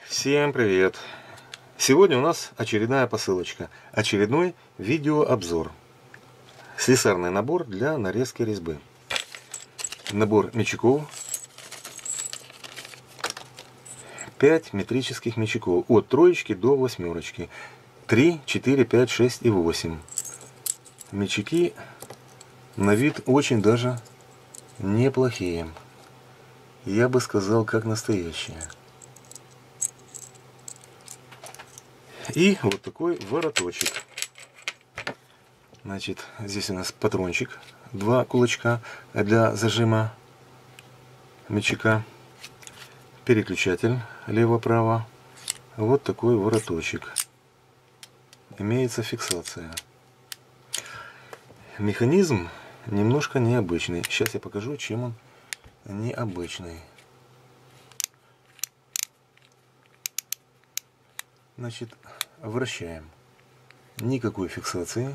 Всем привет! Сегодня у нас очередная посылочка, очередной видеообзор. Слесарный набор для нарезки резьбы. Набор мячиков. 5 метрических мячиков от троечки до восьмерочки. 3, 4, 5, 6 и 8. Мячики на вид очень даже неплохие. Я бы сказал, как настоящие. И вот такой вороточек. Значит, здесь у нас патрончик, 2 кулачка для зажима мячика, переключатель лево-право, вот такой вороточек. Имеется фиксация. Механизм немножко необычный. Сейчас я покажу, чем он необычный. Значит, вращаем. Никакой фиксации.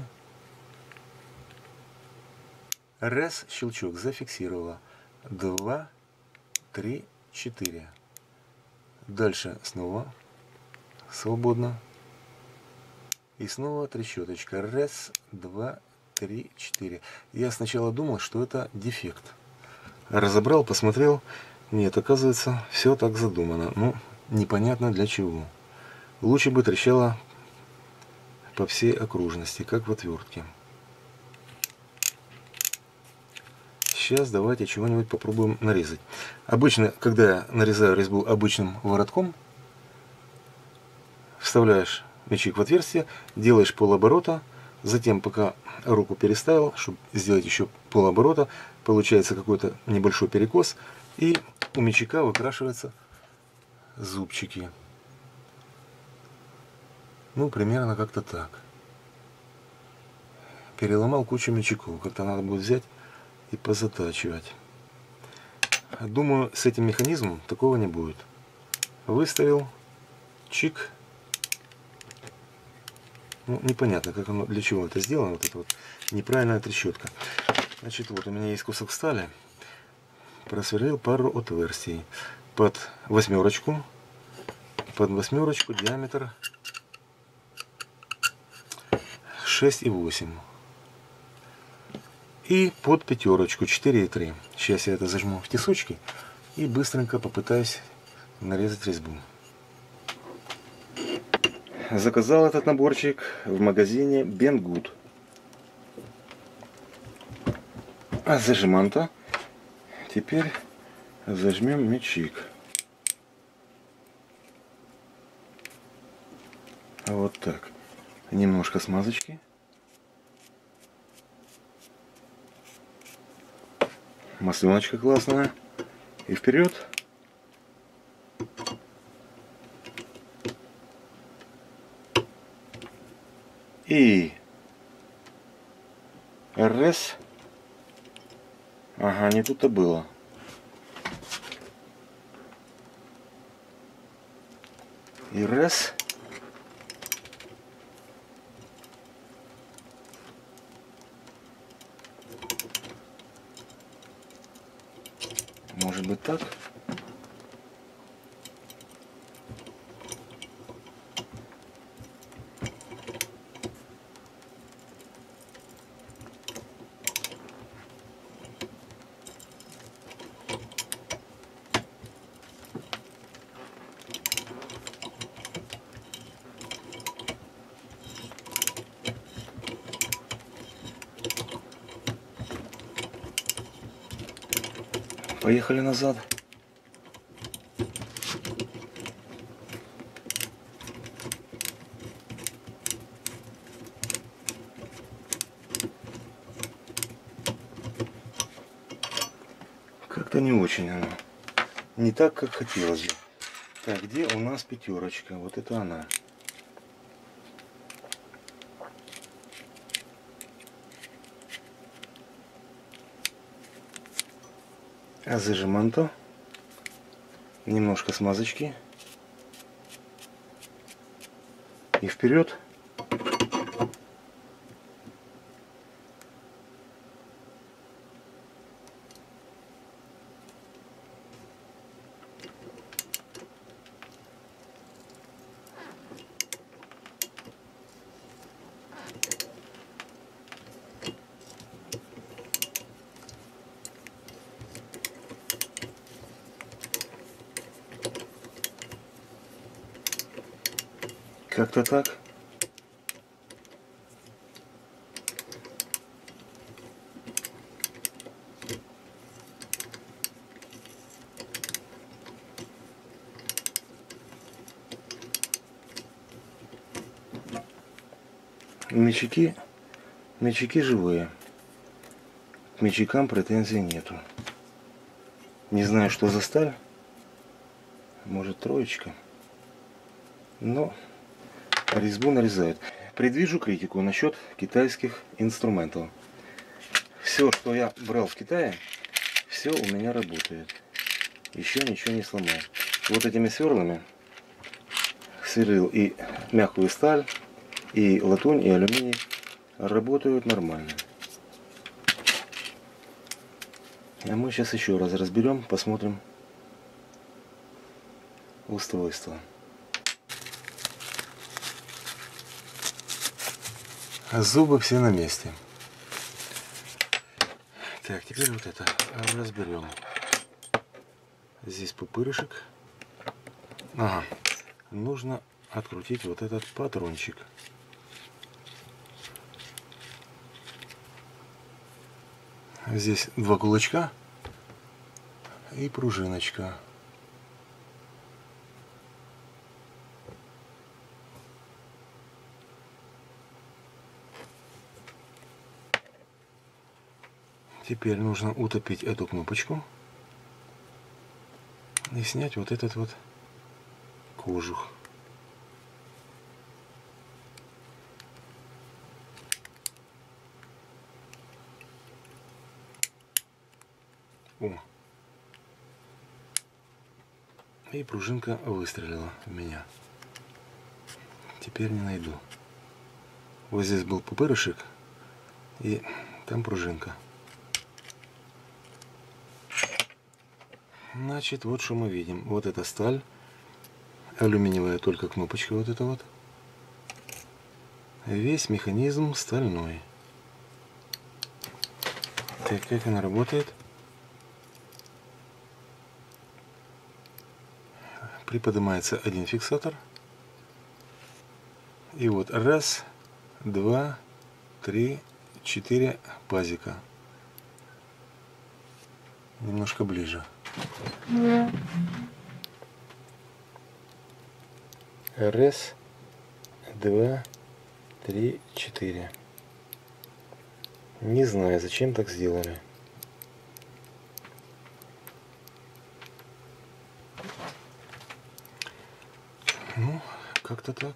Раз, щелчок, зафиксировала. 2, 3, 4. Дальше снова свободно. И снова трещоточка. Раз, 2, 3, 4. Я сначала думал, что это дефект. Разобрал, посмотрел. Нет, оказывается, все так задумано. Ну, непонятно для чего. Лучше бы трещало по всей окружности, как в отвертке. Сейчас давайте чего-нибудь попробуем нарезать. Обычно, когда я нарезаю резьбу обычным воротком, вставляешь мячик в отверстие, делаешь полоборота, затем, пока руку переставил, чтобы сделать еще полоборота, получается какой-то небольшой перекос, и у мячика выкрашиваются зубчики. Ну, примерно как-то так. Переломал кучу мячиков, как-то надо будет взять и позатачивать. Думаю, с этим механизмом такого не будет. Выставил, чик. Ну, непонятно, как оно, для чего это сделано. Вот это вот неправильная трещотка. Значит, вот у меня есть кусок стали. Просверлил пару отверстий. Под восьмерочку. Под восьмерочку диаметр 6,8. И под пятерочку 4,3. Сейчас я это зажму в тесочки и быстренько попытаюсь нарезать резьбу. Заказал этот наборчик в магазине Banggood. А зажиманта. Теперь зажмем мячик. Вот так. Немножко смазочки. Масленочка классная. И вперед. И раз. Ага, не тут-то было. И раз. Может быть так? Поехали назад. Как-то не очень оно. Не так, как хотелось бы. Так, где у нас пятерочка? Вот это она. А зажиманто. Немножко смазочки. И вперед. Как-то так. Мячики живые. К мячикам претензий нету. Не знаю, что за сталь. Может, троечка. Но резьбу нарезают. Предвижу критику насчет китайских инструментов. Все, что я брал в Китае, все у меня работает. Еще ничего не сломал. Вот этими сверлами сверлил и мягкую сталь, и латунь, и алюминий. Работают нормально. А мы сейчас еще раз разберем, посмотрим устройство. Зубы все на месте. Так, теперь вот это разберем. Здесь пупырышек. Ага. Нужно открутить вот этот патрончик. Здесь два кулачка и пружиночка. Теперь нужно утопить эту кнопочку и снять вот этот вот кожух. О. И пружинка выстрелила в меня. Теперь не найду. Вот здесь был пупырышек, и там пружинка. Значит, вот что мы видим. Вот эта сталь. Алюминиевая только кнопочка вот эта вот. Весь механизм стальной. Так, как она работает? Приподнимается один фиксатор. И вот раз, два, три, 4 пазика. Немножко ближе. Раз, два, три, 4. Не знаю, зачем так сделали. Ну, как-то так.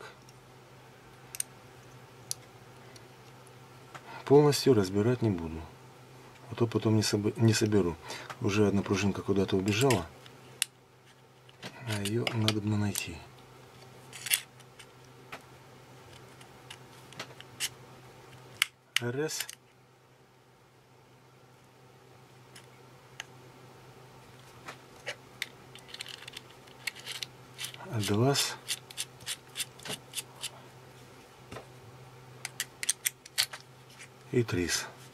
Полностью разбирать не буду. А то потом не соберу. Уже одна пружинка куда-то убежала. А ее надо бы найти. Раз. Два. И 3.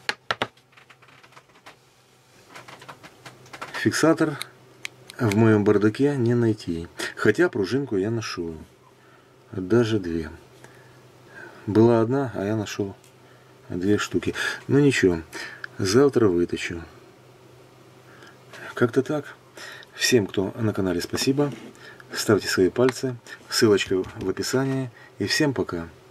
Фиксатор в моем бардаке не найти. Хотя пружинку я нашел. Даже 2. Была одна, а я нашел 2 штуки. Ну ничего, завтра вытащу. Как-то так. Всем, кто на канале, спасибо. Ставьте свои пальцы. Ссылочка в описании. И всем пока.